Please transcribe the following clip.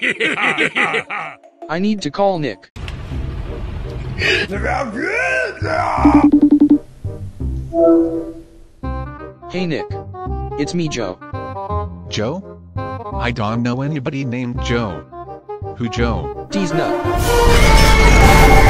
I need to call Nick. Hey Nick. It's me, Joe. Joe? I don't know anybody named Joe. Who Joe? Deez nut.